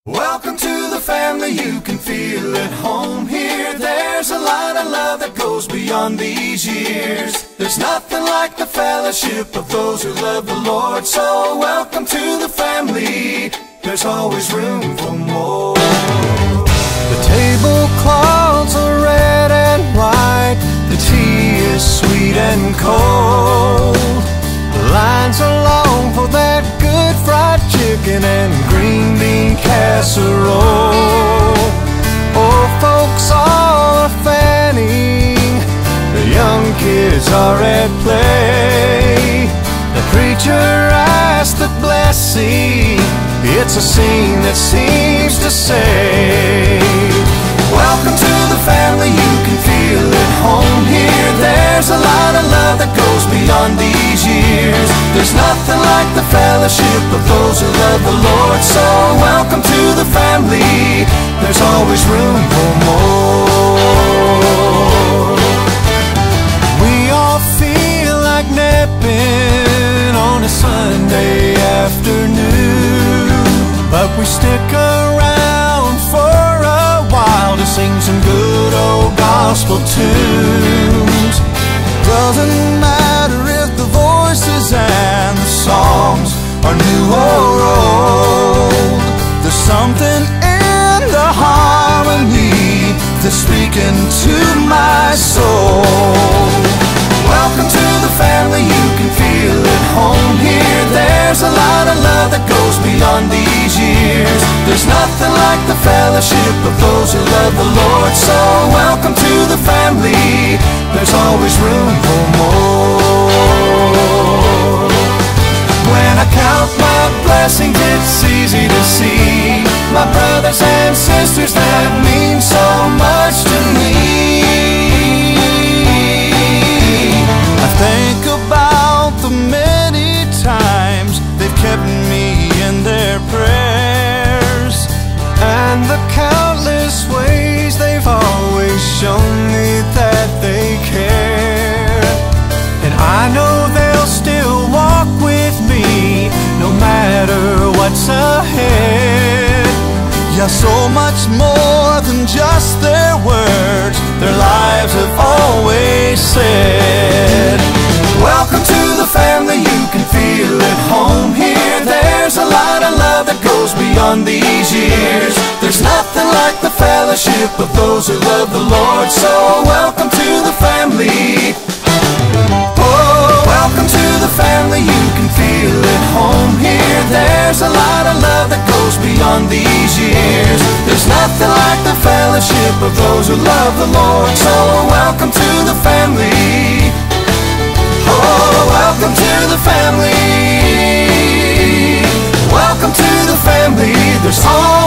Welcome to the family, you can feel at home here. There's a lot of love that goes beyond these years. There's nothing like the fellowship of those who love the Lord. So welcome to the family, there's always room for more. The tablecloths are red and white, the tea is sweet and cold. The lines are long for that good fried chicken and green bean casserole. Old folks all are fanning, the young kids are at play. The preacher asks the blessing, it's a scene that seems to say, welcome to the family, you can feel at home here. There's a lot of love that goes beyond these years. There's nothing like the fellowship of those who love the Lord. So welcome to the family, there's always room for more. We all feel like napping on a Sunday afternoon, but we stick around for a while to sing some good old gospel tunes. Doesn't matter if the voices and the songs are new or old, there's something in the harmony that's speaking to my soul. Welcome to the family, you can feel at home here. There's a lot of love that goes beyond these years. There's nothing like the fellowship of those who love the Lord. So welcome to the family, there's always room for more. When I count my blessings, it's easy to see my brothers and sisters that mean so much to me. I think about the many times they've kept me in their prayers, and the countless ways they've always shown me that they care. And I know they'll still walk with me no matter what's ahead. Yeah, so much more than just their words, their lives have always said. Welcome to the family, you can feel at home here. There's a lot of love that goes beyond these years. There's nothing like the fellowship of those who love the Lord. So welcome to the family. Oh, welcome to the family, you can feel at home here. There's a lot of love that goes beyond these years. There's nothing like the fellowship of those who love the Lord. So welcome to the family. Oh, welcome to the family. Welcome to the family, there's all